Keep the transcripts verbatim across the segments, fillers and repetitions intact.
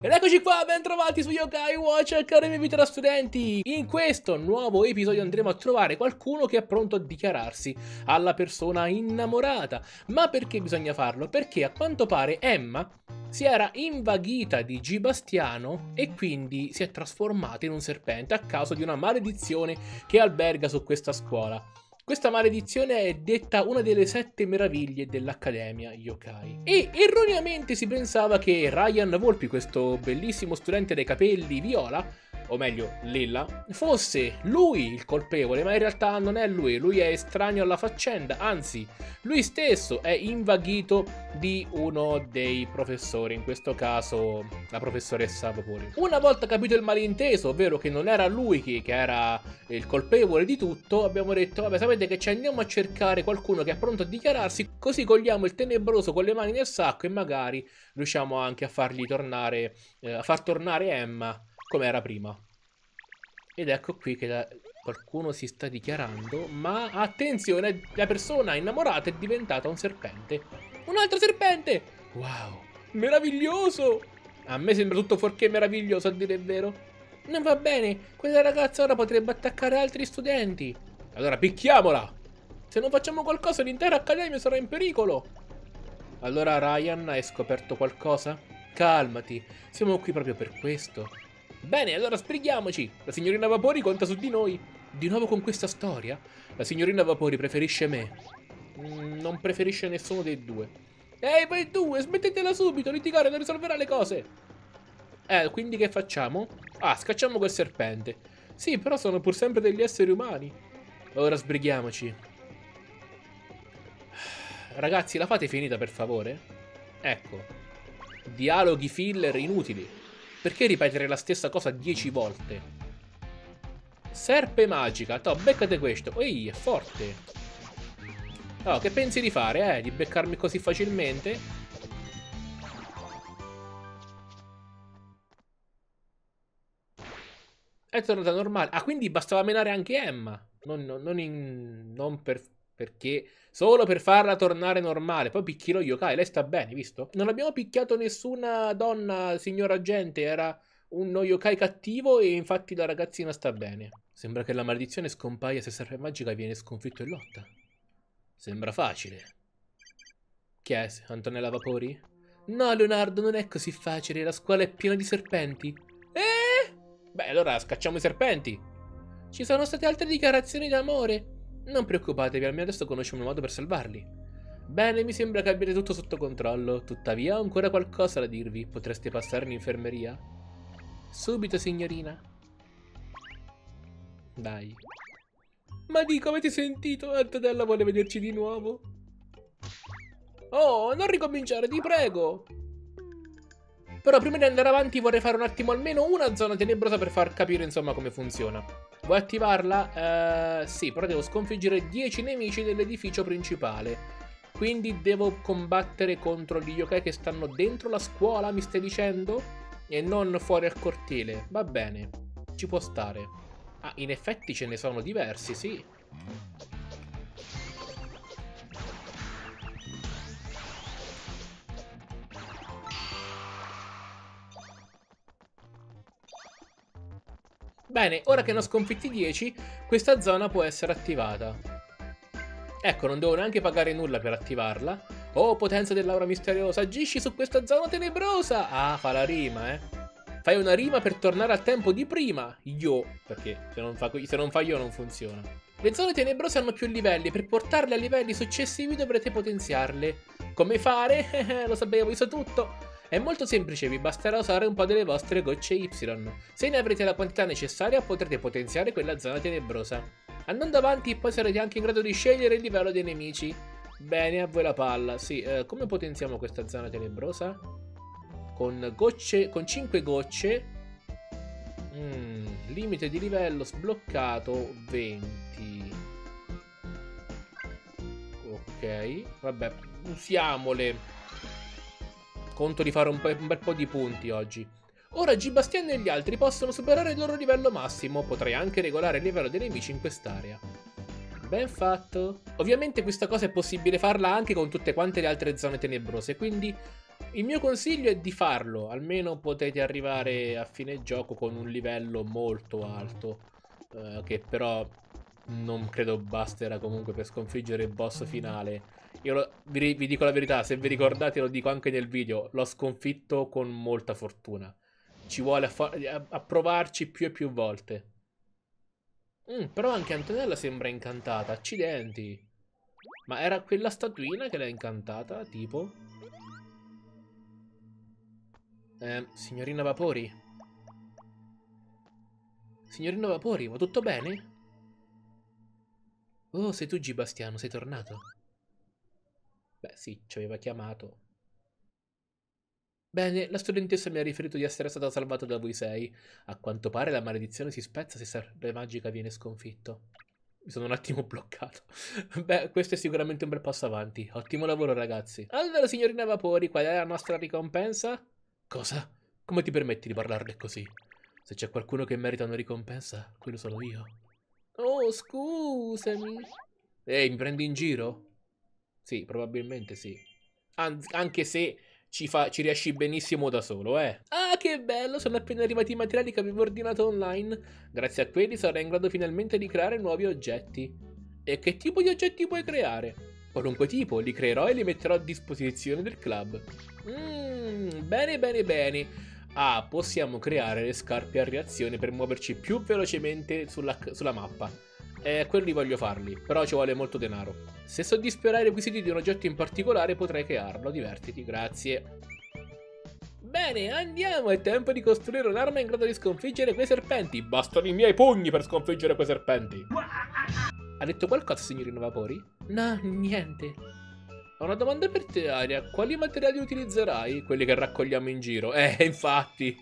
Ed eccoci qua, ben trovati su Yokai Watch, cari miei Vitra studenti! In questo nuovo episodio andremo a trovare qualcuno che è pronto a dichiararsi alla persona innamorata. Ma perché bisogna farlo? Perché a quanto pare Emma si era invaghita di G. Bastiano e quindi si è trasformata in un serpente a causa di una maledizione che alberga su questa scuola. Questa maledizione è detta una delle sette meraviglie dell'Accademia Yokai. E erroneamente si pensava che Ryan Volpi, questo bellissimo studente dai capelli viola, o meglio lilla, fosse lui il colpevole, ma in realtà non è lui, lui è estraneo alla faccenda, anzi, lui stesso è invaghito di uno dei professori, in questo caso la professoressa Vapori. Una volta capito il malinteso, ovvero che non era lui che, che era il colpevole di tutto, abbiamo detto, vabbè, sapete che ci andiamo a cercare qualcuno che è pronto a dichiararsi, così cogliamo il tenebroso con le mani nel sacco e magari riusciamo anche a fargli tornare, eh, a far tornare Emma come era prima. Ed ecco qui che la... qualcuno si sta dichiarando, ma attenzione, la persona innamorata è diventata un serpente. Un altro serpente! Wow, meraviglioso! A me sembra tutto fuorché meraviglioso, a dire il vero. Non va bene, quella ragazza ora potrebbe attaccare altri studenti. Allora picchiamola! Se non facciamo qualcosa l'intera accademia sarà in pericolo. Allora Ryan, hai scoperto qualcosa? Calmati, siamo qui proprio per questo. Bene, allora sbrighiamoci. La signorina Vapori conta su di noi. Di nuovo con questa storia? La signorina Vapori preferisce me. Mm, non preferisce nessuno dei due. Ehi, voi due, smettetela subito, litigare non risolverà le cose. Eh, quindi che facciamo? Ah, scacciamo quel serpente. Sì, però sono pur sempre degli esseri umani. Ora sbrighiamoci. Ragazzi, la fate finita per favore? Ecco. Dialoghi filler inutili. Perché ripetere la stessa cosa dieci volte? Serpe magica. Toh, beccate questo. Ehi, è forte. Oh, che pensi di fare, eh? Di beccarmi così facilmente? È tornata normale. Ah, quindi bastava menare anche Emma. Non, non, non, in, non per... Perché solo per farla tornare normale. Poi picchi lo yokai, lei sta bene, visto? Non abbiamo picchiato nessuna donna, signor agente. Era uno yokai cattivo e infatti la ragazzina sta bene. Sembra che la maledizione scompaia se Serpe Magica viene sconfitto in lotta. Sembra facile. Chi è? Antonella Vapori? No, Leonardo, non è così facile. La scuola è piena di serpenti. Eh? Beh, allora scacciamo i serpenti. Ci sono state altre dichiarazioni d'amore. Non preoccupatevi, almeno adesso conosciamo un modo per salvarli. Bene, mi sembra che abbiate tutto sotto controllo. Tuttavia ho ancora qualcosa da dirvi. Potreste passare in infermeria? Subito, signorina. Dai. Ma dico, avete sentito? Antonella vuole vederci di nuovo. Oh, non ricominciare, ti prego. Però prima di andare avanti vorrei fare un attimo almeno una zona tenebrosa per far capire insomma come funziona. Vuoi attivarla? Uh, sì, però devo sconfiggere dieci nemici dell'edificio principale. Quindi devo combattere contro gli yokai che stanno dentro la scuola, mi stai dicendo? E non fuori al cortile. Va bene, ci può stare. Ah, in effetti ce ne sono diversi, sì. Bene, ora che ne ho sconfitti dieci, questa zona può essere attivata. Ecco, non devo neanche pagare nulla per attivarla. Oh, potenza dell'aura misteriosa, agisci su questa zona tenebrosa! Ah, fa la rima, eh. Fai una rima per tornare al tempo di prima. Io, perché se non fa, se non fa io non funziona. Le zone tenebrose hanno più livelli, per portarle a livelli successivi dovrete potenziarle. Come fare? Lo sapevo, io so tutto. È molto semplice, vi basterà usare un po' delle vostre gocce Y. Se ne avrete la quantità necessaria potrete potenziare quella zona tenebrosa. Andando avanti poi sarete anche in grado di scegliere il livello dei nemici. Bene, a voi la palla. Sì, eh, come potenziamo questa zona tenebrosa? Con gocce, con cinque gocce. Mm, limite di livello sbloccato venti. Ok, vabbè, usiamole. Conto di fare un, un bel po' di punti oggi. Ora G. Bastian e gli altri possono superare il loro livello massimo. Potrei anche regolare il livello dei nemici in quest'area. Ben fatto. Ovviamente questa cosa è possibile farla anche con tutte quante le altre zone tenebrose, quindi Il mio consiglio è di farlo, almeno potete arrivare a fine gioco con un livello molto alto, eh, che però non credo basterà comunque per sconfiggere il boss finale. Io lo, vi, vi dico la verità, se vi ricordate, lo dico anche nel video, l'ho sconfitto con molta fortuna. Ci vuole a, a, a provarci più e più volte. Mm, però anche Antonella sembra incantata, accidenti. Ma era quella statuina che l'ha incantata, tipo? Eh, signorina Vapori? Signorina Vapori, va tutto bene? Oh, sei tu Gibastiano, sei tornato? Beh, sì, ci aveva chiamato. Bene, la studentessa mi ha riferito di essere stata salvata da voi sei. A quanto pare la maledizione si spezza se Serpe Magica viene sconfitto. Mi sono un attimo bloccato. Beh, questo è sicuramente un bel passo avanti. Ottimo lavoro, ragazzi. Allora, signorina Vapori, qual è la nostra ricompensa? Cosa? Come ti permetti di parlarle così? Se c'è qualcuno che merita una ricompensa, quello sono io. Oh, scusami. Ehi, mi prendi in giro? Sì, probabilmente sì. An anche se ci, fa ci riesci benissimo da solo, eh. Ah, che bello! Sono appena arrivati i materiali che avevo ordinato online. Grazie a quelli sarai in grado finalmente di creare nuovi oggetti. E che tipo di oggetti puoi creare? Qualunque tipo, li creerò e li metterò a disposizione del club. Mmm, bene, bene, bene. Ah, possiamo creare le scarpe a reazione per muoverci più velocemente sulla, sulla mappa. Eh, quelli voglio farli, però ci vuole molto denaro. Se soddisferai i requisiti di un oggetto in particolare potrai crearlo, divertiti, grazie. Bene, andiamo, è tempo di costruire un'arma in grado di sconfiggere quei serpenti. Bastano i miei pugni per sconfiggere quei serpenti. Ha detto qualcosa, signorino Vapori? No, niente. Ho una domanda per te, Aria. Quali materiali utilizzerai? Quelli che raccogliamo in giro. Eh, infatti.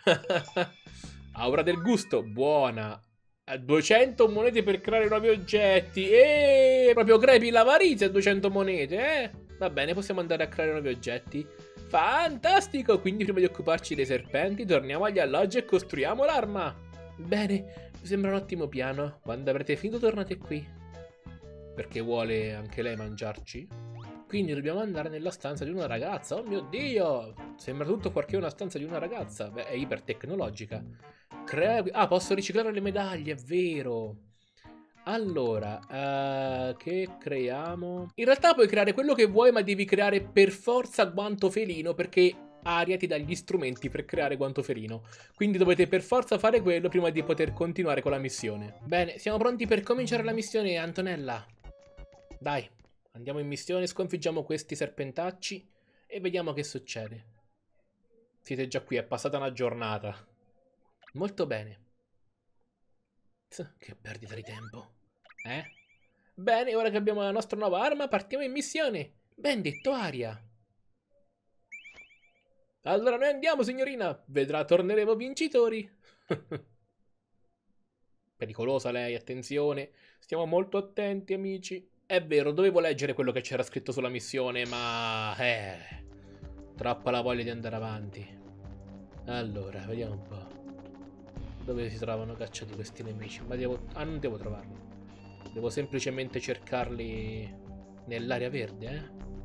Aura del gusto, buona. duecento monete per creare nuovi oggetti. E proprio crepi l'avarizia a duecento monete, eh? Va bene, possiamo andare a creare nuovi oggetti. Fantastico! Quindi prima di occuparci dei serpenti, torniamo agli alloggi e costruiamo l'arma. Bene, mi sembra un ottimo piano. Quando avrete finito tornate qui. Perché vuole anche lei mangiarci? Quindi dobbiamo andare nella stanza di una ragazza. Oh mio Dio! Sembra tutto fuorché una stanza di una ragazza. Beh, è ipertecnologica. Crea... Ah, posso riciclare le medaglie, è vero. Allora, uh, che creiamo? In realtà puoi creare quello che vuoi, ma devi creare per forza guanto felino, perché Aria ti dà gli strumenti per creare guanto felino. Quindi dovete per forza fare quello prima di poter continuare con la missione. Bene, siamo pronti per cominciare la missione, Antonella. Dai. Andiamo in missione, sconfiggiamo questi serpentacci e vediamo che succede. Siete già qui, è passata una giornata. Molto bene. Che perdita di tempo. Eh? Bene, ora che abbiamo la nostra nuova arma, partiamo in missione. Ben detto, Aria. Allora noi andiamo, signorina. Vedrà, torneremo vincitori. Pericolosa lei, attenzione. Stiamo molto attenti, amici. È vero, dovevo leggere quello che c'era scritto sulla missione, ma... Eh... Troppa la voglia di andare avanti. Allora, vediamo un po'. Dove si trovano cacciati questi nemici? Ma devo... Ah, non devo trovarli. Devo semplicemente cercarli nell'area verde, eh?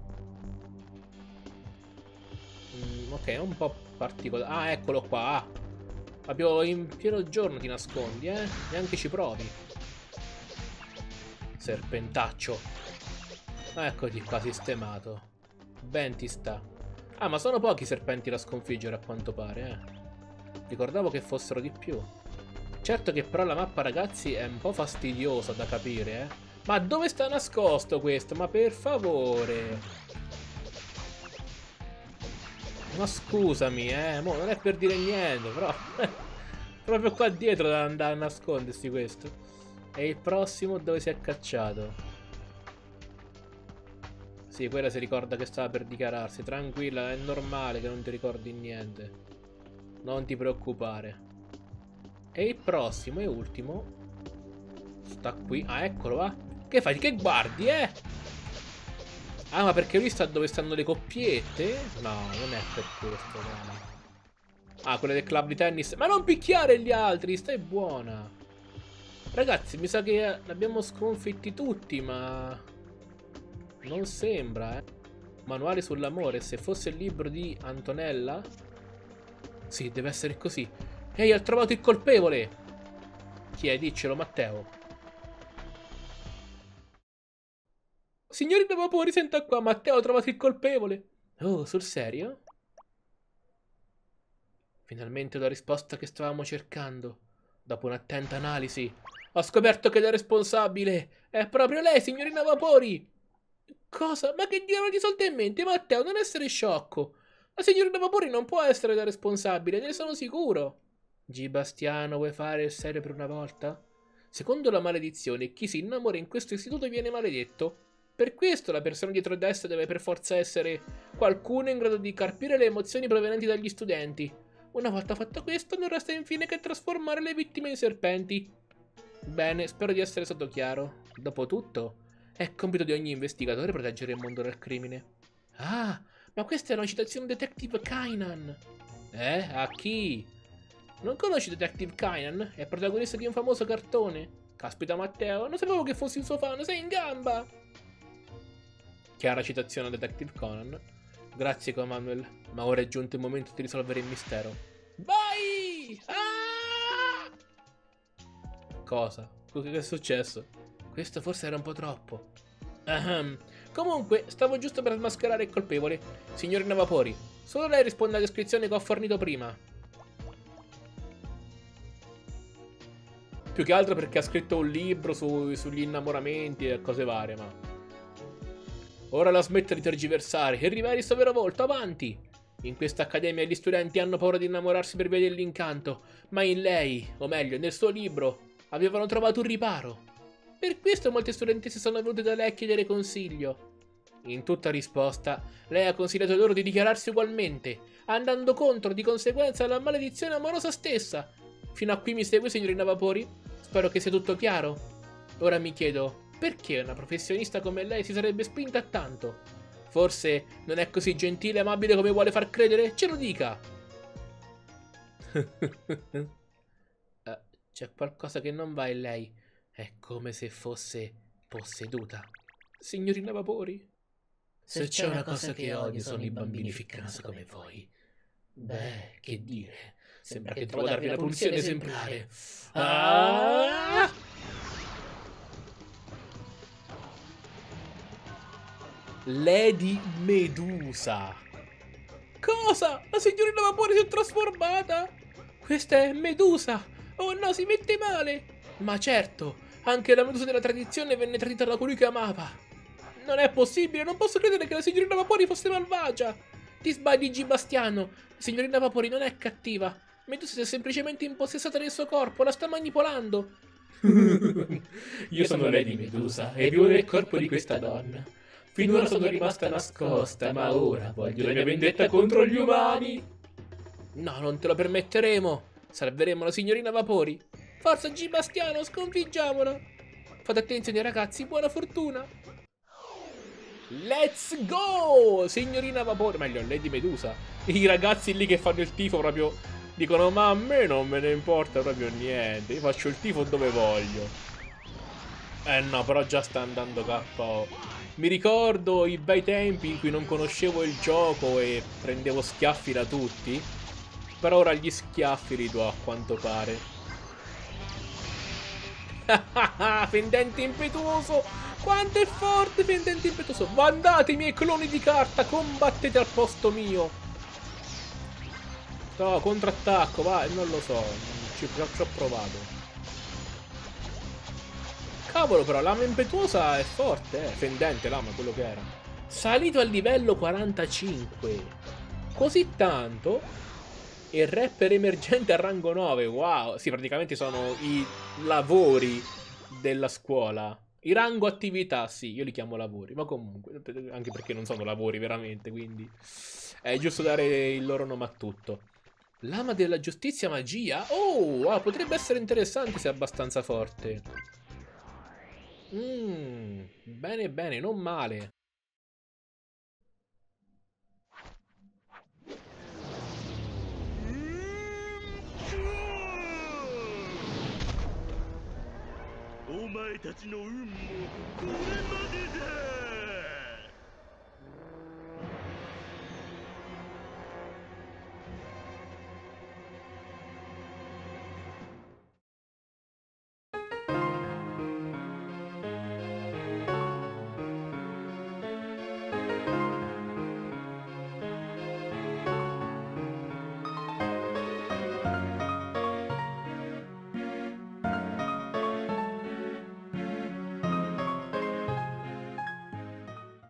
Mm, ok, è un po' particolare. Ah, eccolo qua. Ah. Proprio in pieno giorno ti nascondi, eh? Neanche ci provi. Serpentaccio. Eccoti qua sistemato. Ben ti sta. Ah, ma sono pochi serpenti da sconfiggere a quanto pare, eh. Ricordavo che fossero di più. Certo che però la mappa, ragazzi, è un po' fastidiosa da capire, eh. Ma dove sta nascosto questo? Ma per favore. Ma scusami, eh. Mo non è per dire niente, però... proprio qua dietro da andare a nascondersi questo. E il prossimo dove si è cacciato? Sì, quella si ricorda che stava per dichiararsi. Tranquilla, è normale che non ti ricordi niente. Non ti preoccupare. E il prossimo e ultimo sta qui. Ah, eccolo, va. Che fai? Che guardi, eh? Ah, ma perché lui sta dove stanno le coppiette? No, non è per questo, no. Ah, quelle del club di tennis. Ma non picchiare gli altri, stai buona. Ragazzi, mi sa che l'abbiamo sconfitti tutti, ma... non sembra, eh. Manuale sull'amore, se fosse il libro di Antonella? Sì, deve essere così. Ehi, ho trovato il colpevole! Chi è? Diccelo, Matteo. Signorina Vapori, senta qua, Matteo ha trovato il colpevole. Oh, sul serio? Finalmente la risposta che stavamo cercando. Dopo un'attenta analisi, ho scoperto che la responsabile è proprio lei, signorina Vapori. Cosa? Ma che diavolo di soldi in mente, Matteo? Non essere sciocco. La signorina Vapori non può essere la responsabile, ne sono sicuro. G. Bastiano, vuoi fare il serio per una volta? Secondo la maledizione, chi si innamora in questo istituto viene maledetto. Per questo la persona dietro ad essa deve per forza essere qualcuno in grado di carpire le emozioni provenienti dagli studenti. Una volta fatto questo, non resta infine che trasformare le vittime in serpenti. Bene, spero di essere stato chiaro. Dopotutto, è compito di ogni investigatore proteggere il mondo dal crimine. Ah, ma questa è una citazione Detective Kainan. Eh? A chi? Non conosci Detective Kainan? È protagonista di un famoso cartone. Caspita Matteo, non sapevo che fossi un suo fan, sei in gamba! Chiara citazione a Detective Conan. Grazie Manuel, ma ora è giunto il momento di risolvere il mistero. Vai! Ah! Cosa? Che è successo? Questo forse era un po' troppo. Ahem. Comunque, stavo giusto per smascherare il colpevole. Signorina Vapori, solo lei risponde alla descrizione che ho fornito prima. Più che altro perché ha scritto un libro su, sugli innamoramenti e cose varie, ma... Ora la smetta di tergiversare e riveli il suo vero volto, avanti! In questa accademia gli studenti hanno paura di innamorarsi per via dell'incanto, ma in lei, o meglio, nel suo libro, avevano trovato un riparo. Per questo molte studentesse sono venute da lei a chiedere consiglio. In tutta risposta, lei ha consigliato loro di dichiararsi ugualmente, andando contro di conseguenza alla maledizione amorosa stessa. Fino a qui mi segue, signorina Vapori? Spero che sia tutto chiaro. Ora mi chiedo... Perché una professionista come lei si sarebbe spinta a tanto? Forse non è così gentile e amabile come vuole far credere? Ce lo dica! uh, C'è qualcosa che non va in lei. È come se fosse posseduta. Signorina Vapori? Se c'è una cosa che odio sono i bambini ficcanaso come voi. Beh, che dire. Sembra che devo darvi una pulsione esemplare. Ah! Lady Medusa. Cosa? La signorina Vapori si è trasformata? Questa è Medusa. Oh no, si mette male. Ma certo, anche la Medusa della tradizione venne tradita da colui che amava. Non è possibile, non posso credere che la signorina Vapori fosse malvagia. Ti sbagli, G. Bastiano. La signorina Vapori non è cattiva. Medusa si è semplicemente impossessata del suo corpo, la sta manipolando. Io sono Lady Medusa e vivo nel corpo di questa donna. Finora sono rimasta nascosta, ma ora voglio la mia vendetta contro gli umani. No, non te lo permetteremo. Salveremo la signorina Vapori. Forza G. Bastiano, sconfiggiamola. Fate attenzione ragazzi, buona fortuna. Let's go, signorina Vapori. Meglio, Lady Medusa. I ragazzi lì che fanno il tifo proprio dicono, ma a me non me ne importa proprio niente. Io faccio il tifo dove voglio. Eh no, però già sta andando K O. Mi ricordo i bei tempi in cui non conoscevo il gioco e prendevo schiaffi da tutti. Però ora gli schiaffi li do a quanto pare. Fendente impetuoso! Quanto è forte Fendente impetuoso! Andate i miei cloni di carta, combattete al posto mio! No, contrattacco, vai, non lo so, ci, ci ho provato. Cavolo, però lama impetuosa è forte, eh. Fendente lama, quello che era. Salito al livello quarantacinque. Così tanto. E rapper emergente a rango nove. Wow. Sì, praticamente sono i lavori della scuola. I rango attività, sì, io li chiamo lavori. Ma comunque, anche perché non sono lavori veramente, quindi è giusto dare il loro nome a tutto. Lama della giustizia magia. Oh, wow, potrebbe essere interessante se è abbastanza forte. Mmm, bene bene, non male.